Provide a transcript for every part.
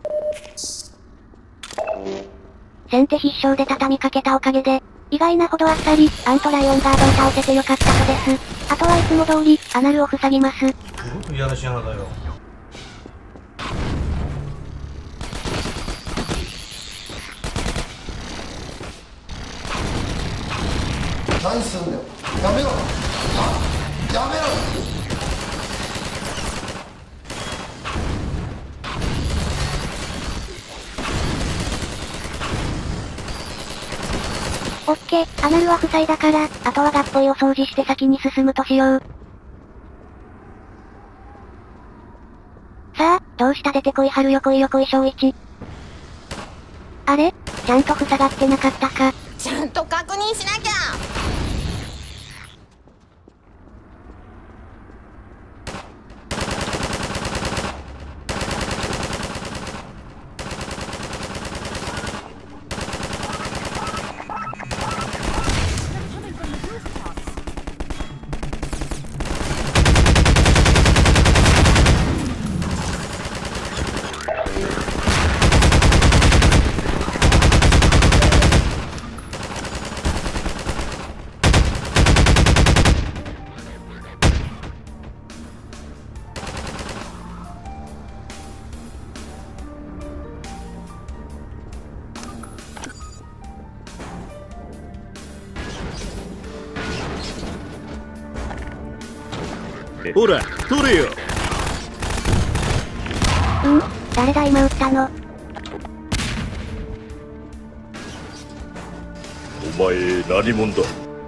先手必勝で畳みかけたおかげで、意外なほどあっさり、アントライオンガードを倒せてよかったのです。あとはいつも通り、アナルを塞ぎます。 すごく嫌なシアナだよ。 何すんだよ。やめろ。やめろ。 オッケー、アナルは塞いだから、あとはガッポイを掃除して先に進むとしよう。さあ、どうした出てこい春よこいよこい小一。あれ？ちゃんと塞がってなかったか。 ちゃんと確認しなきゃ。 ほら、取れよ。 誰だ今撃ったの。 お前、何者だ。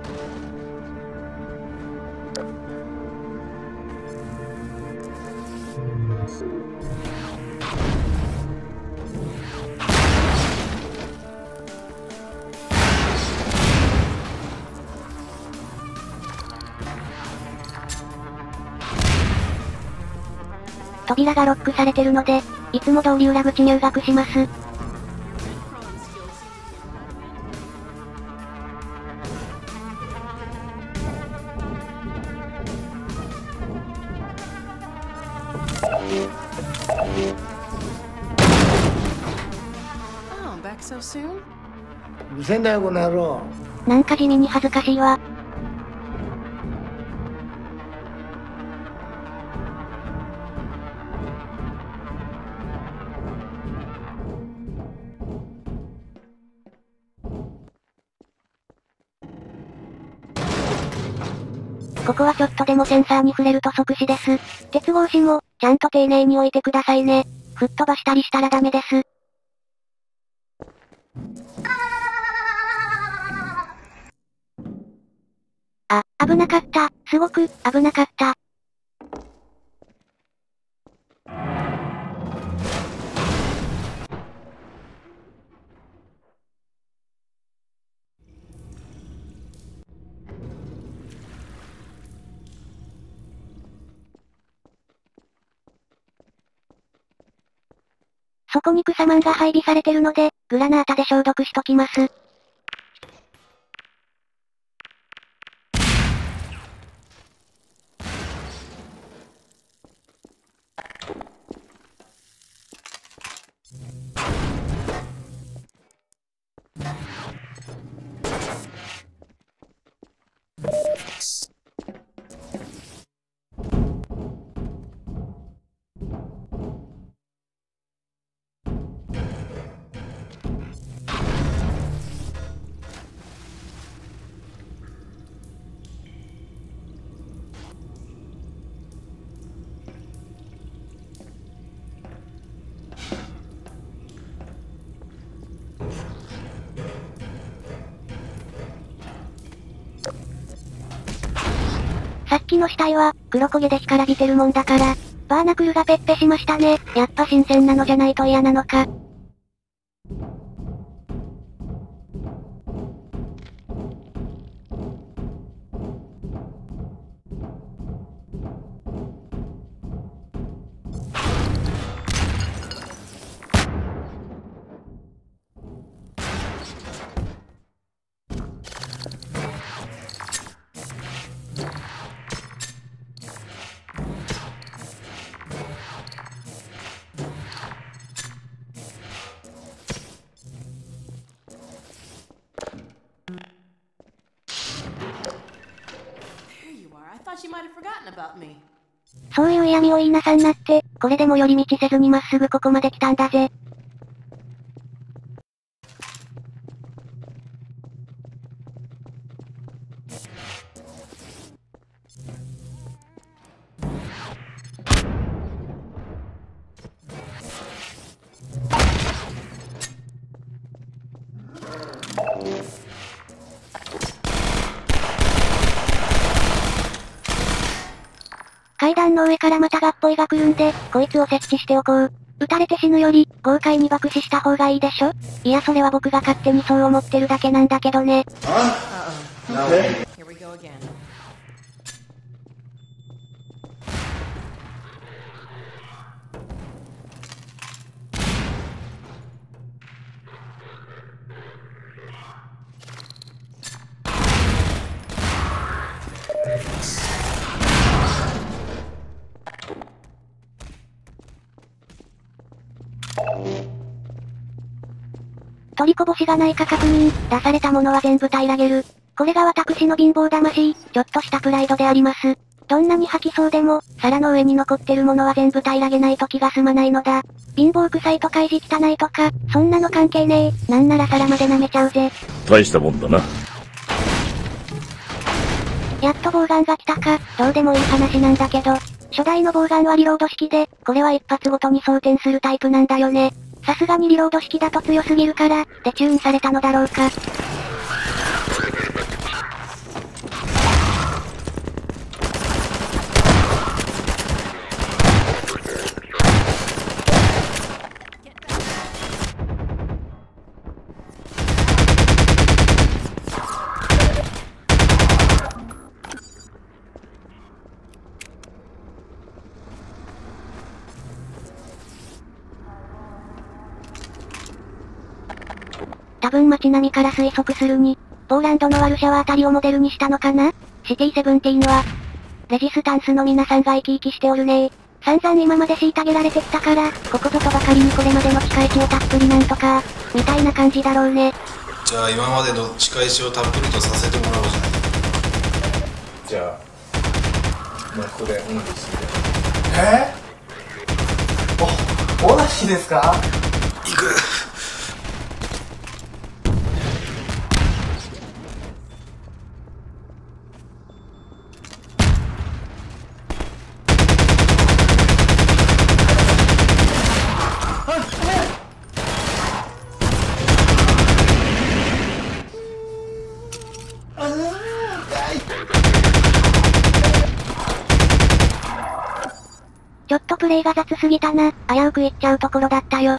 扉がロックされてるので、いつも通り裏口入学します。 うるせえんだよこの野郎。 なんか地味に恥ずかしいわ。ここはちょっとでもセンサーに触れると即死です。鉄格子も、ちゃんと丁寧に置いてくださいね。吹っ飛ばしたりしたらダメです。あ、危なかった。すごく、危なかった。そこに草マンが配備されてるので、グラナータで消毒しときます。さっきの死体は、黒焦げで干からびてるもんだから、バーナクルがペッペしましたね。やっぱ新鮮なのじゃないと嫌なのか。 そういう嫌味を言いなさんなって、これでも寄り道せずにまっすぐここまで来たんだぜ。階段の上からまたがっぽいが来るんで、こいつを設置しておこう。撃たれて死ぬより、豪快に爆死した方がいいでしょ？いやそれは僕が勝手にそう思ってるだけなんだけどね。取りこぼしがないか確認、出されたものは全部平らげる。これが私の貧乏魂、ちょっとしたプライドであります。どんなに吐きそうでも、皿の上に残ってるものは全部平らげないと気が済まないのだ。貧乏臭いとか意地汚いとか、そんなの関係ねえ。なんなら皿まで舐めちゃうぜ。 大したもんだな。 やっとボウガンが来たか、どうでもいい話なんだけど、初代のボウガンはリロード式で、これは一発ごとに装填するタイプなんだよね。さすがにリロード式だと強すぎるから、デチューンされたのだろうか。多分街並みから推測するに、ポーランドのワルシャワあたりをモデルにしたのかな？シティ17は、レジスタンスの皆さんが生き生きしておるねー。散々今まで虐げられてきたから、ここぞとばかりにこれまでの仕返しをたっぷりなんとか、みたいな感じだろうね。 じゃあ今までの仕返しをたっぷりとさせてもらおうじゃない。 じゃあ、まあ、ここでオナニーしてオナニーですか？ 行く。 ちょっとプレイが雑すぎたな。危うくいっちゃうところだったよ。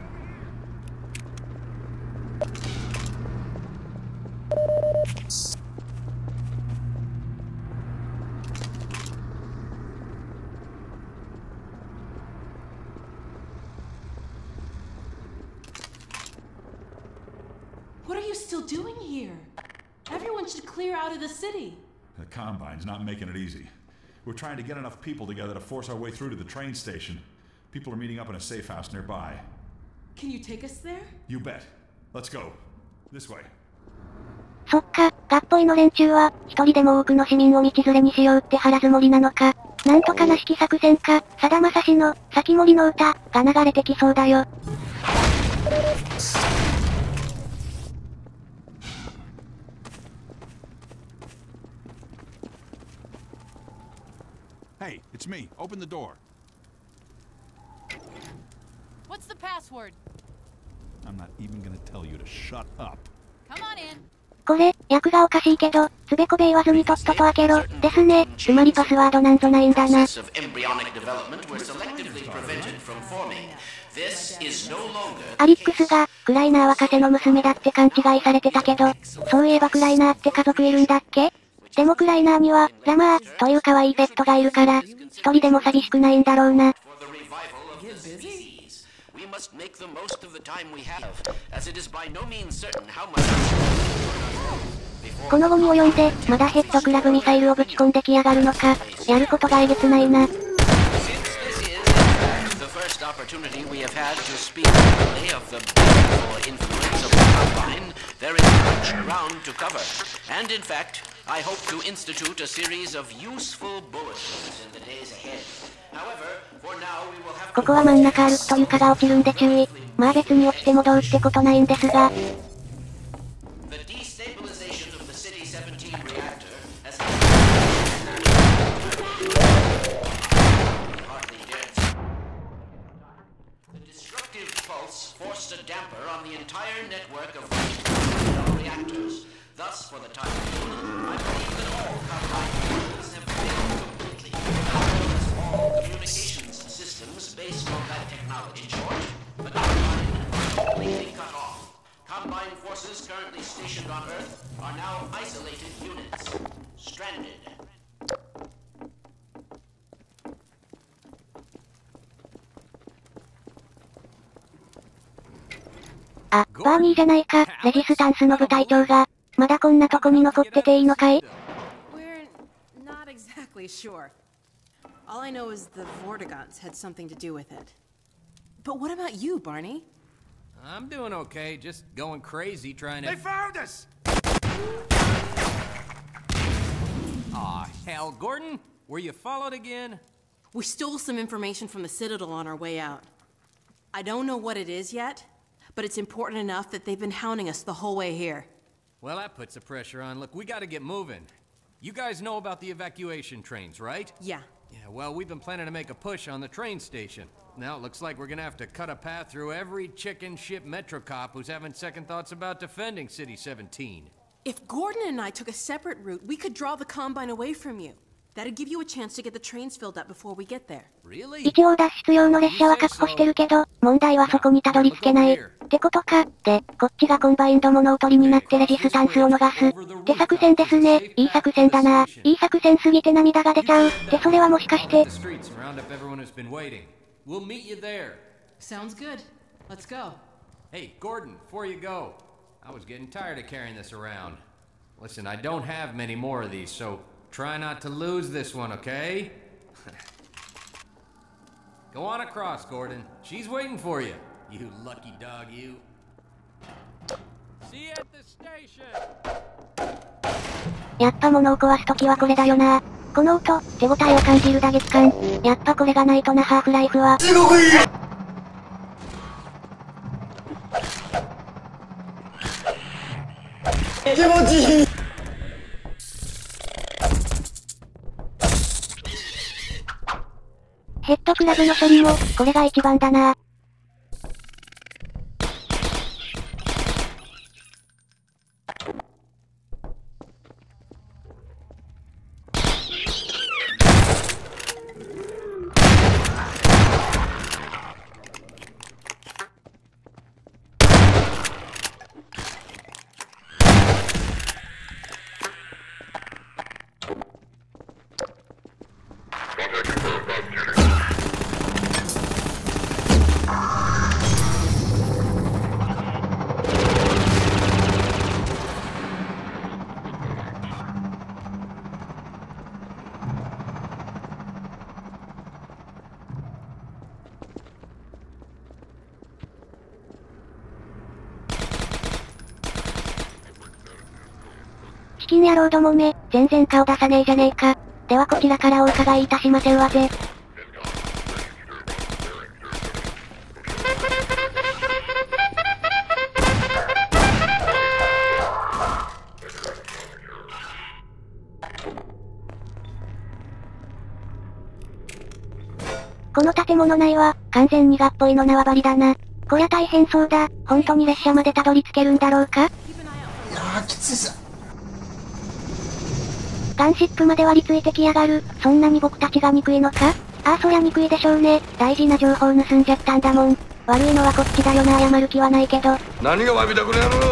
What are you still doing here? Everyone should clear out of the city. The Combine's not making it easy. We're trying to get enough people together to force our way through to the train station. People are meeting up in a safe house nearby. Can you take us there? You bet. Let's go. This way. そっか、がっぽいの連中は、一人でも多くの市民を道連れにしようって腹積もりなのか。なんとかなしき作戦か、さだまさしの、先森の歌、が流れてきそうだよ。 Hey, it's me. Open the door. What's the password? I'm not even gonna tell you to shut up. Come on in. これ、訳がおかしいけど、つべこべ言わずにとっとと開けろ、ですね。つまりパスワードなんぞないんだな。アリックスが、クライナーはカセの娘だって勘違いされてたけど、そういえばクライナーって家族いるんだっけ？でもクライナーには、ラマー、という可愛いペットがいるから、一人でも寂しくないんだろうな。この後に及んで、まだヘッドクラブミサイルをぶち込んできやがるのか、やることがえげつないな。 There is much ground to cover, and in fact, I hope to institute a series of useful bulletins in the days ahead. However, for now we will have ここは真ん中歩くと床が落ちるんで注意。まあ別に落ちてもどうってことないんですが。 The destabilization of the City 17 reactor has hardly yet. The destructive pulse forced a damper on the entire network of reactors. Thus, for the time being, I believe that all combined forces have failed completely, as well as all communications systems based on that technology short. The Combine are completely cut off. Combine forces currently stationed on Earth are now isolated units, stranded. あ、バーニーじゃないか、レジスタンスの部隊長が。まだこんなとこに残ってていいのかい？ We're not exactly sure. All I know is the Vortigaunts had something to do with it. But what about you, Barney? I'm doing okay, just going crazy trying to... They found us! Aw, hell, Gordon, were you followed again? We stole some information from the Citadel on our way out. I don't know what it is yet, but it's important enough that they've been hounding us the whole way here. Well, that puts the pressure on. Look, we gotta get moving. You guys know about the evacuation trains, right? Yeah. Yeah, well, we've been planning to make a push on the train station. Now it looks like we're gonna have to cut a path through every chicken ship Metro cop who's having second thoughts about defending City 17. If Gordon and I took a separate route, we could draw the Combine away from you. That'd give you a chance to get the trains filled up before we get there. Really? 一応脱出用の列車は確保してるけど、問題はそこにたどり着けない。ってことか。で、こっちがコンバインド物おとりになってレジスタンスを逃す。って作戦ですね。いい作戦だな。いい作戦すぎて涙が出ちゃう。ってそれはもしかして。 We'll meet you there. Sounds good. Let's go. Hey, Gordon, before you go, I was getting tired of carrying this around. Listen, I don't have many more of these, so try not to lose this one, okay? Go on across, Gordon. She's waiting for you. You lucky dog, you. See you at the station. やっぱ物を壊すときはこれだよな。この音、手応えを感じる打撃感。やっぱこれがないとな、ハーフライフは。 地獄いい気持ちいい。 ヘッドクラブの処理も、これが一番だな。チキン野郎どもめ、全然顔出さねえじゃねえか。ではこちらからお伺いいたしませんわぜ。この建物内は、完全にがっぽいの縄張りだな。こりゃ大変そうだ。本当に列車までたどり着けるんだろうか？ いやーきついさ。 ガンシップまで割りついてきやがる。そんなに僕たちが憎いのか？ああそりゃ憎いでしょうね。大事な情報盗んじゃったんだもん。悪いのはこっちだよな、謝る気はないけど。 何がわびたくなる。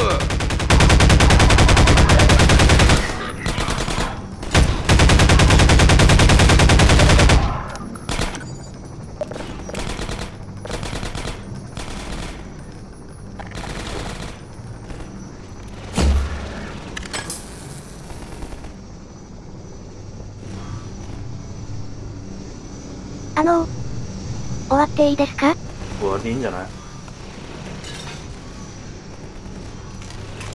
終わっていいですか？ 終わりでいいんじゃない？